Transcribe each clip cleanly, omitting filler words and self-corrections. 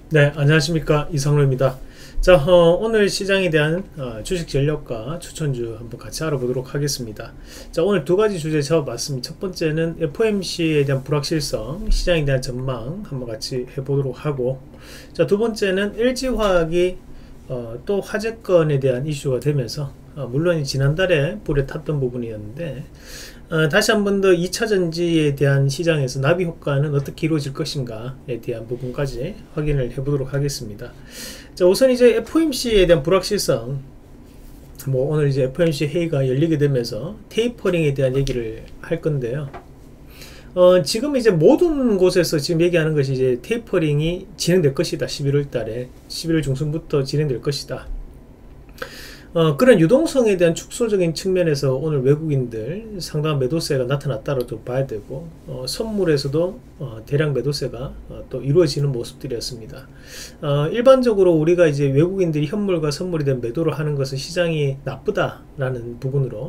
네, 안녕하십니까, 이성로입니다. 자, 오늘 시장에 대한 주식 전략과 추천주 한번 같이 알아보도록 하겠습니다. 자, 오늘 두 가지 주제 잡아봤습니다. 첫 번째는 FOMC에 대한 불확실성, 시장에 대한 전망 한번 같이 해보도록 하고, 자, 두 번째는 LG화학이 또 화재건에 대한 이슈가 되면서 물론 지난달에 불에 탔던 부분이었는데, 다시 한 번 더 2차전지에 대한 시장에서 나비 효과는 어떻게 이루어질 것인가에 대한 부분까지 확인을 해보도록 하겠습니다. 자, 우선 이제 FOMC에 대한 불확실성, 오늘 이제 FOMC 회의가 열리게 되면서 테이퍼링에 대한 얘기를 할 건데요. 지금 이제 모든 곳에서 지금 얘기하는 것이 이제 테이퍼링이 진행될 것이다. 11월 달에, 11월 중순부터 진행될 것이다. 그런 유동성에 대한 축소적인 측면에서 오늘 외국인들 상당한 매도세가 나타났다고 봐야 되고, 선물에서도 대량 매도세가 또 이루어지는 모습들이었습니다. 일반적으로 우리가 이제 외국인들이 현물과 선물에 대한 매도를 하는 것은 시장이 나쁘다라는 부분으로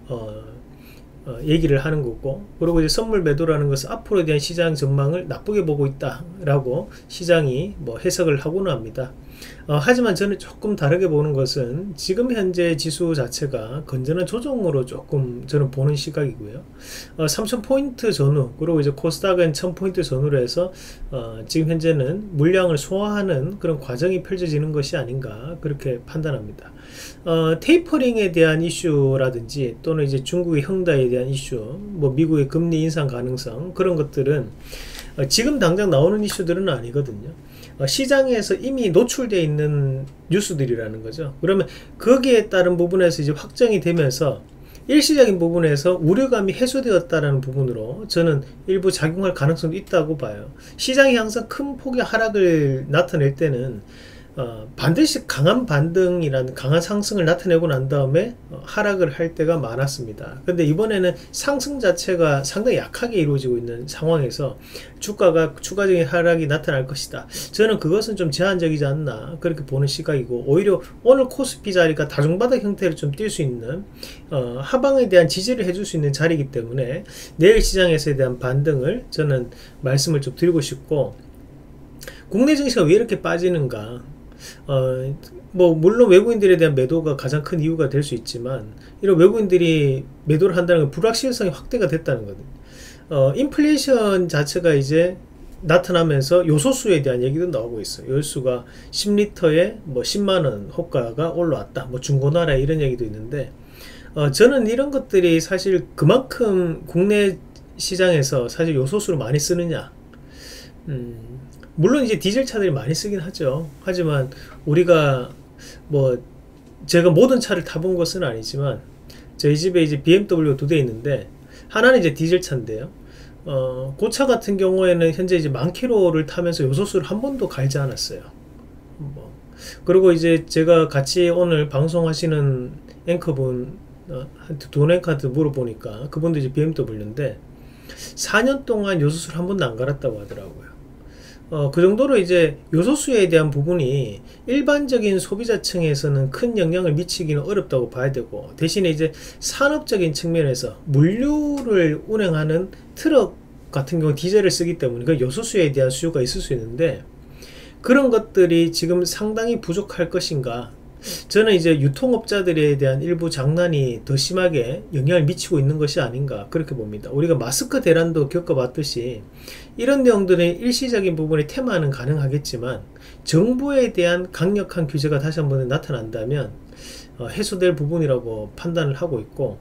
얘기를 하는 거고, 그리고 이제 선물 매도라는 것은 앞으로에 대한 시장 전망을 나쁘게 보고 있다라고 시장이 해석을 하고는 합니다. 하지만 저는 조금 다르게 보는 것은 지금 현재 지수 자체가 건전한 조정으로 조금 저는 보는 시각이고요. 3000포인트 전후, 그리고 이제 코스닥은 1000포인트 전후로 해서 지금 현재는 물량을 소화하는 그런 과정이 펼쳐지는 것이 아닌가 그렇게 판단합니다. 테이퍼링에 대한 이슈라든지 또는 이제 중국의恒大에 대한 이슈, 미국의 금리 인상 가능성, 그런 것들은 지금 당장 나오는 이슈들은 아니거든요. 시장에서 이미 노출되어 있는 뉴스들이라는 거죠. 그러면 거기에 따른 부분에서 이제 확정이 되면서 일시적인 부분에서 우려감이 해소되었다라는 부분으로 저는 일부 작용할 가능성도 있다고 봐요. 시장이 항상 큰 폭의 하락을 나타낼 때는 반드시 강한 반등이라는 강한 상승을 나타내고 난 다음에 하락을 할 때가 많았습니다. 근데 이번에는 상승 자체가 상당히 약하게 이루어지고 있는 상황에서 주가가 추가적인 하락이 나타날 것이다. 저는 그것은 좀 제한적이지 않나 그렇게 보는 시각이고, 오히려 오늘 코스피 자리가 다중바닥 형태로 좀 뛸 수 있는 하방에 대한 지지를 해줄 수 있는 자리이기 때문에 내일 시장에서에 대한 반등을 저는 말씀을 좀 드리고 싶고, 국내 증시가 왜 이렇게 빠지는가, 물론 외국인들에 대한 매도가 가장 큰 이유가 될 수 있지만, 이런 외국인들이 매도를 한다는 건 불확실성이 확대가 됐다는 거거든요. 인플레이션 자체가 이제 나타나면서 요소수에 대한 얘기도 나오고 있어요. 요소수가 10리터에 10만원 호가가 올라왔다, 중고나라에 이런 얘기도 있는데, 저는 이런 것들이 사실 그만큼 국내 시장에서 사실 요소수를 많이 쓰느냐, 물론 이제 디젤 차들이 많이 쓰긴 하죠. 하지만 우리가 제가 모든 차를 타본 것은 아니지만 저희 집에 이제 BMW 2대 있는데, 하나는 이제 디젤 차인데요. 그 차 같은 경우에는 현재 이제 10,000km를 타면서 요소수를 한 번도 갈지 않았어요. 그리고 이제 제가 같이 오늘 방송하시는 앵커분 한테 돈 앵커한테 물어보니까 그분도 이제 BMW인데 4년 동안 요소수를 한 번도 안 갈았다고 하더라고요. 그 정도로 이제 요소수에 대한 부분이 일반적인 소비자층에서는 큰 영향을 미치기는 어렵다고 봐야 되고, 대신에 이제 산업적인 측면에서 물류를 운행하는 트럭 같은 경우 디젤을 쓰기 때문에 그 요소수에 대한 수요가 있을 수 있는데, 그런 것들이 지금 상당히 부족할 것인가, 저는 이제 유통업자들에 대한 일부 장난이 더 심하게 영향을 미치고 있는 것이 아닌가 그렇게 봅니다. 우리가 마스크 대란도 겪어봤듯이 이런 내용들의 일시적인 부분의 테마는 가능하겠지만, 정부에 대한 강력한 규제가 다시 한번 나타난다면 해소될 부분이라고 판단을 하고 있고,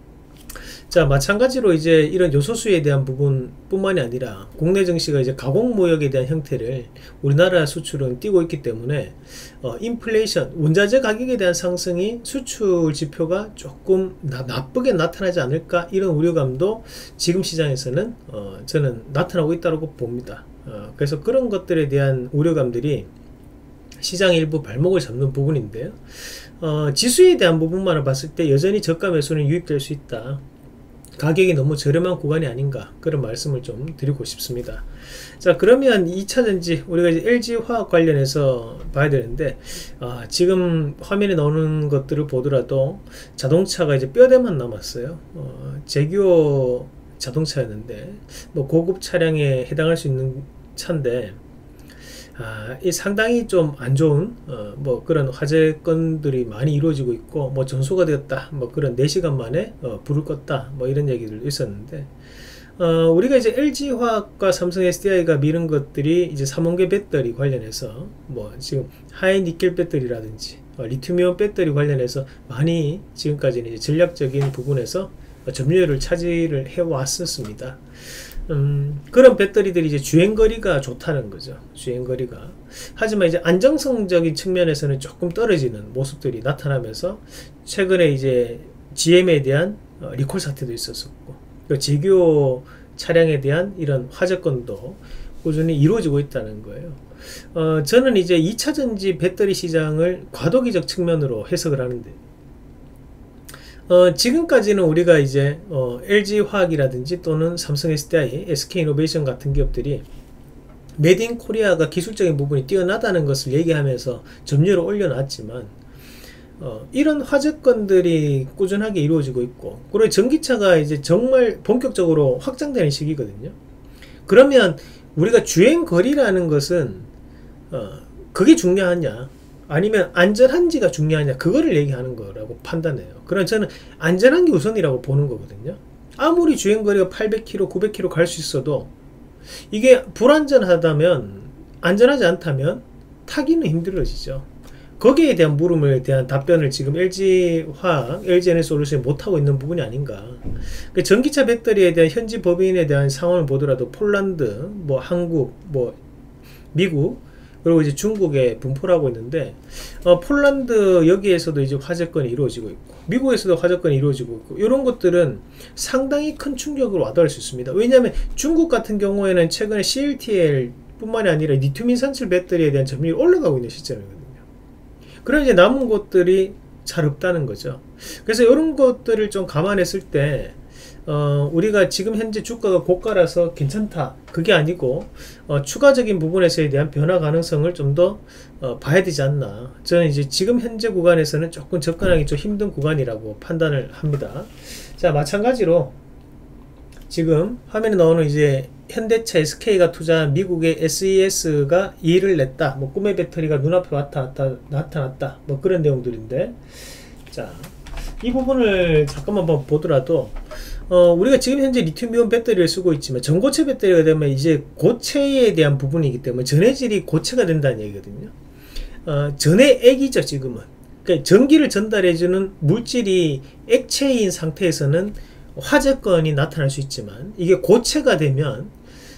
자, 마찬가지로 이제 이런 요소수에 대한 부분 뿐만이 아니라 국내 증시가 이제 가공무역에 대한 형태를 우리나라 수출은 띄고 있기 때문에 인플레이션, 원자재 가격에 대한 상승이 수출 지표가 조금 나쁘게 나타나지 않을까, 이런 우려감도 지금 시장에서는 저는 나타나고 있다고 봅니다. 그래서 그런 것들에 대한 우려감들이 시장의 일부 발목을 잡는 부분인데요. 지수에 대한 부분만을 봤을 때 여전히 저가 매수는 유입될 수 있다. 가격이 너무 저렴한 구간이 아닌가 그런 말씀을 좀 드리고 싶습니다. 자, 그러면 2차전지 우리가 이제 LG화학 관련해서 봐야 되는데, 지금 화면에 나오는 것들을 보더라도 자동차가 이제 뼈대만 남았어요. 제규어 자동차였는데 고급 차량에 해당할 수 있는 차인데, 이 상당히 좀 안 좋은 뭐 그런 화재 건들이 많이 이루어지고 있고, 뭐 전소가 되었다, 뭐 그런 4시간 만에 불을 껐다, 뭐 이런 얘기들 있었는데, 우리가 이제 LG화학과 삼성 SDI가 미룬 것들이 이제 삼원계 배터리 관련해서 뭐 지금 하이 니켈 배터리라든지 리튬이온 배터리 관련해서 많이 지금까지는 이제 전략적인 부분에서 점유율을 차지를 해 왔었습니다. 그런 배터리들이 이제 주행거리가 좋다는 거죠. 주행거리가. 하지만 이제 안정성적인 측면에서는 조금 떨어지는 모습들이 나타나면서, 최근에 이제 GM에 대한 리콜 사태도 있었었고, 제규어 차량에 대한 이런 화재건도 꾸준히 이루어지고 있다는 거예요. 저는 이제 2차전지 배터리 시장을 과도기적 측면으로 해석을 하는데, 지금까지는 우리가 이제 LG화학이라든지 또는 삼성 SDI, SK이노베이션 같은 기업들이 메드 인 코리아가 기술적인 부분이 뛰어나다는 것을 얘기하면서 점유율을 올려놨지만, 이런 화재건들이 꾸준하게 이루어지고 있고, 그리고 전기차가 이제 정말 본격적으로 확장되는 시기거든요. 그러면 우리가 주행거리라는 것은 그게 중요하냐, 아니면 안전한지가 중요하냐, 그거를 얘기하는 거라고 판단해요. 그럼 저는 안전한 게 우선이라고 보는 거거든요. 아무리 주행거리가 800km, 900km 갈 수 있어도 이게 불안전하다면, 안전하지 않다면 타기는 힘들어지죠. 거기에 대한 물음에 대한 답변을 지금 LG화학, LG에너지솔루션이 못하고 있는 부분이 아닌가. 전기차 배터리에 대한 현지 법인에 대한 상황을 보더라도 폴란드, 뭐 한국, 뭐 미국, 그리고 이제 중국에 분포를 하고 있는데, 폴란드 여기에서도 이제 화재건이 이루어지고 있고, 미국에서도 화재건이 이루어지고 있고, 이런 것들은 상당히 큰 충격을 와닿을 수 있습니다. 왜냐하면 중국 같은 경우에는 최근에 CLTL 뿐만이 아니라 리튬 인산철 배터리에 대한 점유율이 올라가고 있는 시점이거든요. 그럼 이제 남은 곳들이 잘 없다는 거죠. 그래서 이런 것들을 좀 감안했을 때, 우리가 지금 현재 주가가 고가라서 괜찮다, 그게 아니고 추가적인 부분에서에 대한 변화 가능성을 좀 더 봐야 되지 않나. 저는 이제 지금 현재 구간에서는 조금 접근하기 좀 힘든 구간이라고 판단을 합니다. 자, 마찬가지로 지금 화면에 나오는 이제 현대차 SK가 투자한 미국의 SES가 2를 냈다, 뭐 꿈의 배터리가 눈앞에 나타났다, 뭐 그런 내용들인데, 자, 이 부분을 잠깐만 보더라도 우리가 지금 현재 리튬이온 배터리를 쓰고 있지만, 전고체 배터리가 되면 이제 고체에 대한 부분이기 때문에 전해질이 고체가 된다는 얘기거든요. 전해액이죠 지금은. 그러니까 전기를 전달해주는 물질이 액체인 상태에서는 화재건이 나타날 수 있지만, 이게 고체가 되면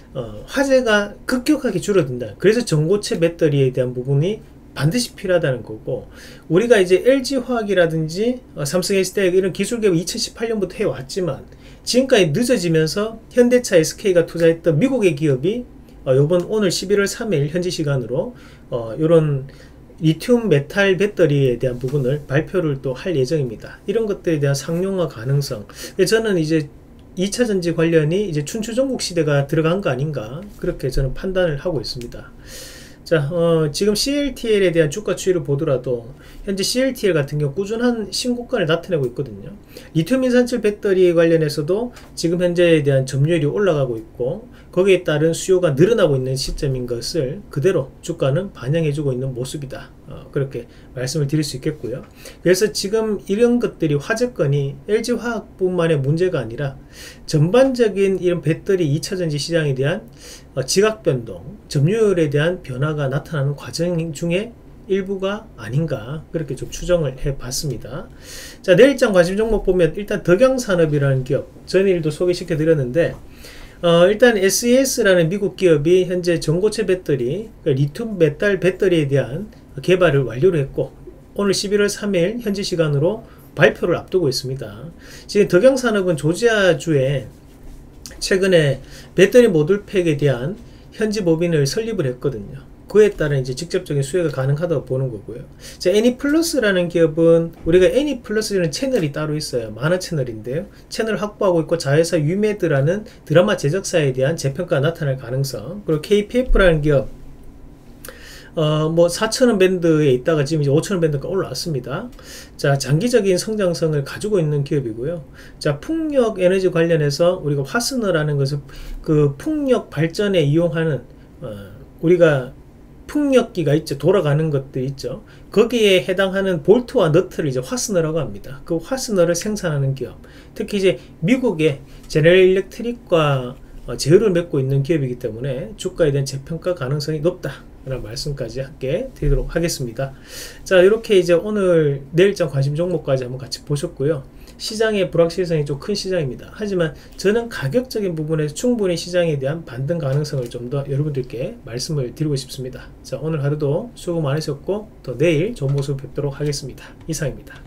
화재가 급격하게 줄어든다. 그래서 전고체 배터리에 대한 부분이 반드시 필요하다는 거고, 우리가 이제 LG화학이라든지 삼성 SDI 이런 기술 개발 2018년부터 해왔지만, 지금까지 늦어지면서 현대차 SK가 투자했던 미국의 기업이 오늘 11월 3일 현지 시간으로 이런 리튬 메탈 배터리에 대한 부분을 발표를 또 할 예정입니다. 이런 것들에 대한 상용화 가능성, 저는 이제 2차전지 관련이 이제 춘추전국 시대가 들어간 거 아닌가, 그렇게 저는 판단을 하고 있습니다. 자, 지금 CLTL에 대한 주가 추이를 보더라도 현재 CLTL 같은 경우 꾸준한 신고가를 나타내고 있거든요. 리튬 인산철 배터리 관련해서도 지금 현재에 대한 점유율이 올라가고 있고, 거기에 따른 수요가 늘어나고 있는 시점인 것을 그대로 주가는 반영해주고 있는 모습이다, 그렇게 말씀을 드릴 수 있겠고요. 그래서 지금 이런 것들이, 화재건이 LG화학뿐만의 문제가 아니라 전반적인 이런 배터리 2차전지 시장에 대한 지각변동, 점유율에 대한 변화가 나타나는 과정 중에 일부가 아닌가, 그렇게 좀 추정을 해봤습니다. 자, 내일장 관심 종목 보면 일단 덕양산업이라는 기업, 전일도 소개시켜 드렸는데, 일단 SES라는 미국 기업이 현재 전고체 배터리, 그러니까 리튬 메탈 배터리에 대한 개발을 완료를 했고, 오늘 11월 3일 현지 시간으로 발표를 앞두고 있습니다. 지금 덕양산업은 조지아주에 최근에 배터리 모듈팩에 대한 현지 법인을 설립을 했거든요. 그에 따른 이제 직접적인 수혜가 가능하다고 보는 거고요. 자, 애니플러스라는 기업은, 우리가 애니플러스라는 채널이 따로 있어요. 만화 채널인데요. 채널을 확보하고 있고, 자회사 유메드라는 드라마 제작사에 대한 재평가가 나타날 가능성, 그리고 KPF라는 기업, 뭐 4,000원 밴드에 있다가 지금 이제 5,000원 밴드가 올라왔습니다. 자, 장기적인 성장성을 가지고 있는 기업이고요. 자, 풍력 에너지 관련해서 우리가 화스너라는 것을 그 풍력 발전에 이용하는, 우리가 풍력기가 있죠. 돌아가는 것들 있죠. 거기에 해당하는 볼트와 너트를 이제 화스너라고 합니다. 그 화스너를 생산하는 기업, 특히 이제 미국의 제너럴 일렉트릭과 제휴를 맺고 있는 기업이기 때문에 주가에 대한 재평가 가능성이 높다 라는 말씀까지 함께 드리도록 하겠습니다. 자, 이렇게 이제 오늘 내일장 관심 종목까지 한번 같이 보셨고요. 시장의 불확실성이 좀 큰 시장입니다. 하지만 저는 가격적인 부분에서 충분히 시장에 대한 반등 가능성을 좀 더 여러분들께 말씀을 드리고 싶습니다. 자, 오늘 하루도 수고 많으셨고 또 내일 좋은 모습 뵙도록 하겠습니다. 이상입니다.